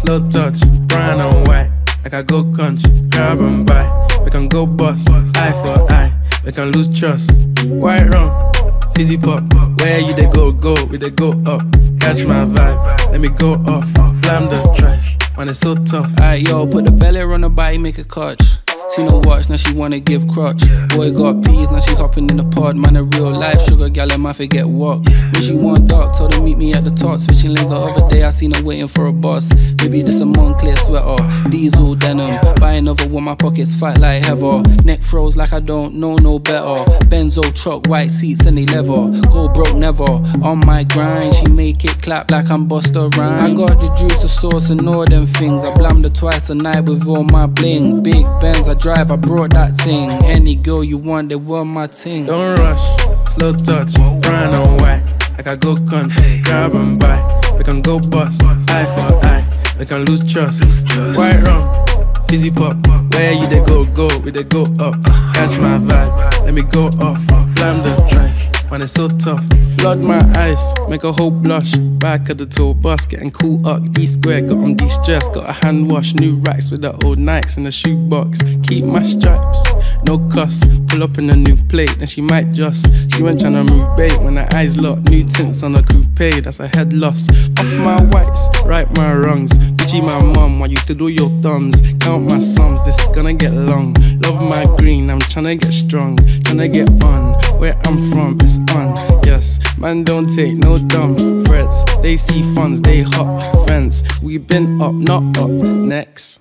slow touch, brown and white. Like I go country, grab and buy. We can go bust, eye for eye. We can lose trust. White rum, fizzy pop. Where you they go, we they go up. Catch my vibe, let me go off. Blam the trash, man it's so tough. Alright yo, put the belly on the body, make a catch. Seen her watch, now she wanna give crutch. Boy got peas, now she hopping in the pod. Man a real life sugar gal, I might forget walk. When she want dark, told her meet me at the top. Switching lanes the other day, I seen her waiting for a bus. Maybe this a Moncler sweater, diesel denim. Buy another one, my pockets fat like heather. Neck froze like I don't know no better. Benzo truck, white seats and they leather. Go broke never, on my grind. She make it clap like I'm Busta Rhymes. I got the juice, the sauce and all them things. I blammed her twice a night with all my bling. Big Benz, I drive, I brought that thing. Any girl you want, they want my ting. Don't rush, slow touch, brown and white. Like I go country, grab and buy. We can go bust, eye for eye. We can lose trust. White rum, fizzy pop. Where you they go, we they go up. Catch my vibe, let me go off. Blam the trash, man it's so tough. Flood my eyes, make a whole blush. Back of the tour bus, getting cool up. D-square, got on de-stress. Got a hand wash, new racks with the old Nikes in the shoebox. Keep my stripes, no cuss. Pull up in a new plate, then she might just. She went tryna move bait when her eyes locked. New tints on a coupe, that's a head loss. Off my whites, right my wrongs. Gucci my mum, while you to do your thumbs. Count my sums, this is gonna get long. Love my green, I'm tryna get strong. Tryna get on, where I'm from, it's on. Yes, man don't take no dumb threats. They see funds, they hop fence. We been up, not up, next.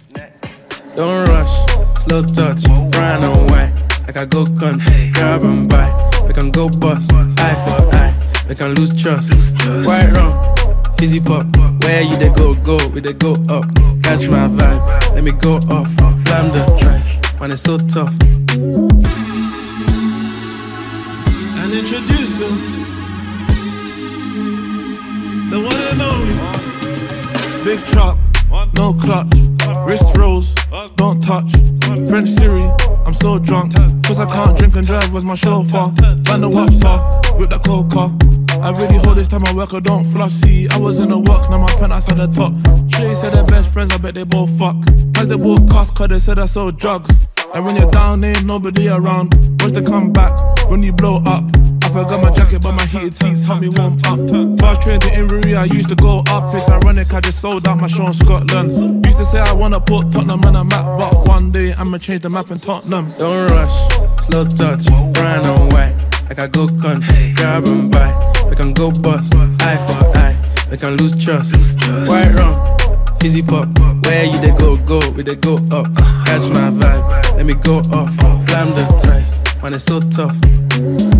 Don't rush, slow touch, brown and white. Like I go country, grab and buy. We can go bust, eye for eye. We can lose trust. White rum, fizzy pop. Where you they go, we they go up. Catch my vibe, let me go off. Blam the trash, man it's so tough. And introduce him, the one and only. Big truck, no clutch. Wrist rolls, don't touch. French Siri, I'm so drunk. Cause I can't drink and drive, where's my chauffeur? Band the wapsa, with the coca. I really hold this time I work, I don't floss. See, I was in the work, now my penthouse at the top. Shay said they're best friends, I bet they both fuck. As they both cost, cause they said I sold drugs. And when you're down, ain't nobody around. Watch the comeback, when you blow up. I forgot my jacket, but my heated seats help me warm up. Fast train to Inverie, I used to go up. It's ironic, I just sold out my show in Scotland. Used to say I wanna put Tottenham on a map, but one day I'ma change the map in Tottenham. Don't rush, slow touch, brown and white. Like I go country, grab and buy. We can go bust, eye for eye. We can lose trust. White rum, fizzy pop. Where you they go, we they go up. Catch my vibe, let me go off. Blam the trash, man it's so tough.